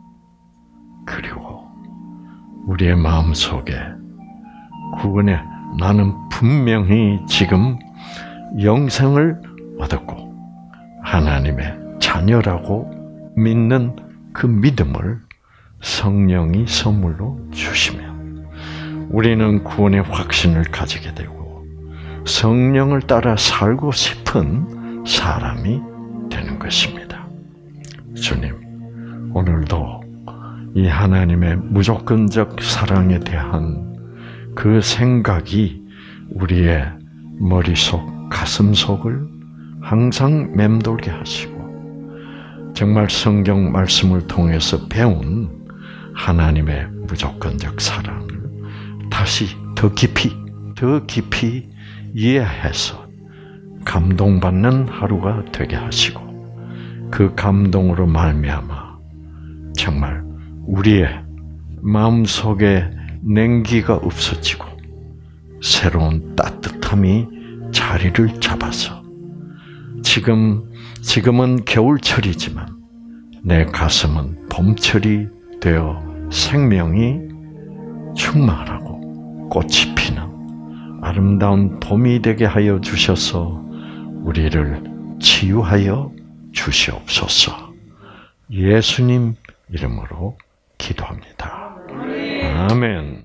그리고 우리의 마음속에 구원에 나는 분명히 지금 영생을 얻었고 하나님의 자녀라고 믿는 그 믿음을 성령이 선물로 주시면 우리는 구원의 확신을 가지게 되고 성령을 따라 살고 싶은 사람이 되는 것입니다. 주님, 오늘도 이 하나님의 무조건적 사랑에 대한 그 생각이 우리의 머릿속, 가슴속을 항상 맴돌게 하시고 정말 성경 말씀을 통해서 배운 하나님의 무조건적 사랑을 다시 더 깊이 이해해서 감동받는 하루가 되게 하시고 그 감동으로 말미암아 정말 우리의 마음속에 냉기가 없어지고 새로운 따뜻함이 자리를 잡아서 지금은 겨울철이지만 내 가슴은 봄철이 되어 생명이 충만하고 꽃이 피는 아름다운 봄이 되게 하여 주셔서 우리를 치유하여 주시옵소서. 예수님 이름으로 기도합니다. 아멘.